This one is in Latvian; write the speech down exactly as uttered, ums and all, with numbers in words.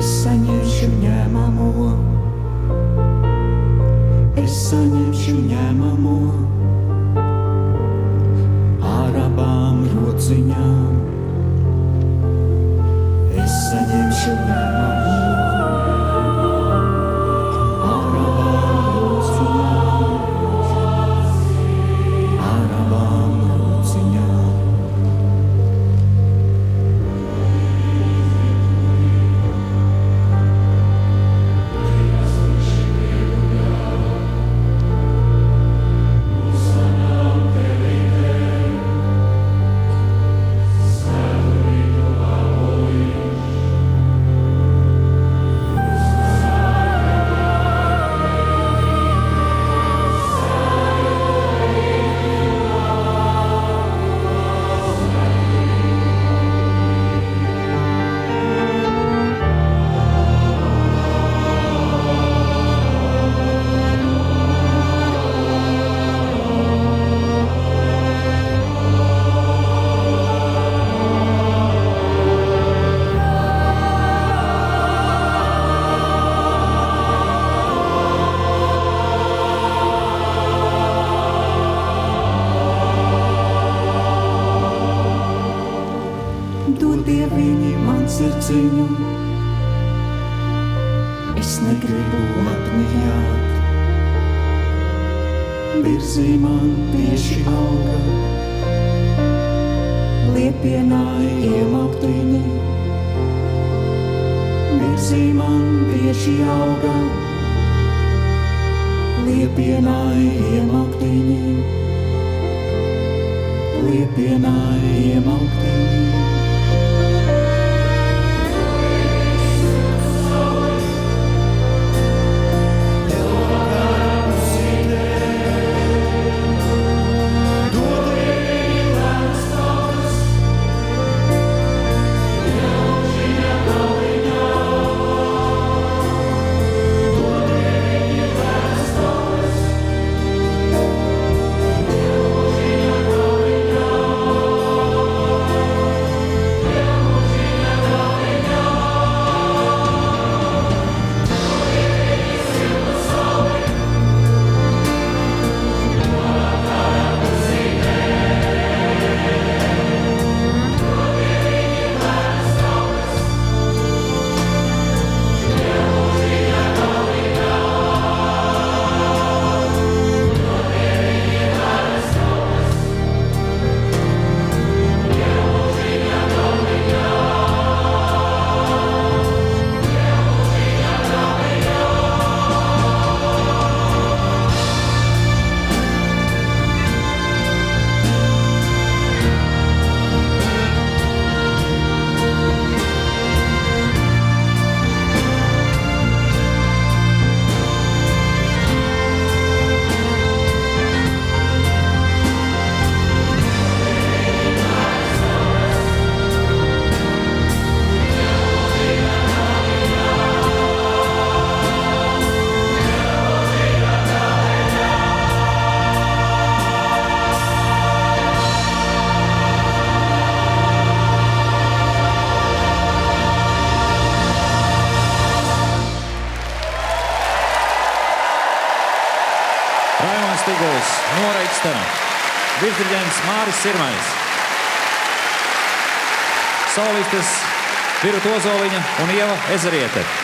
Es saņemšu ņēmamo, es saņemšu ņēmamo ar abām rociņām. Es saņemšu ņēmamo ar abām rociņām, ar abām rociņām. Dodie viņi man sirdziņu, es negribu apnijāt. Virzī man tieši auga, liepienāja iemaktiņi. Virzī man tieši auga, liepienāja iemaktiņi. Liepienāja iemaktiņi. Raimonds Tiguls, Nora Ikstena, virsdirigents Māris Sirmais, solistes Viruta Ozoliņa un Ieva Ezeriete.